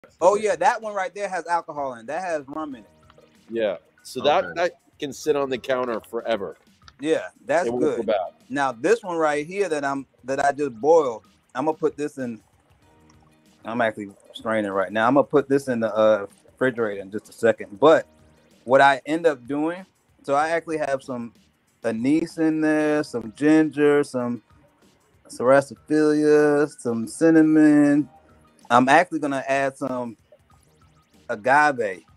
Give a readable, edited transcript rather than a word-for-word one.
Oh yeah, that one right there has alcohol in it. That has rum in it. Yeah. So Okay. that can sit on the counter forever. Yeah, that's It won't go good. bad. Now this one right here that I just boiled, I'm gonna put this in. I'm actually straining right now. I'm gonna put this in the refrigerator in just a second. But what I end up doing, so I actually have some anise in there, some ginger, some sophilia, some cinnamon. I'm actually gonna add some agave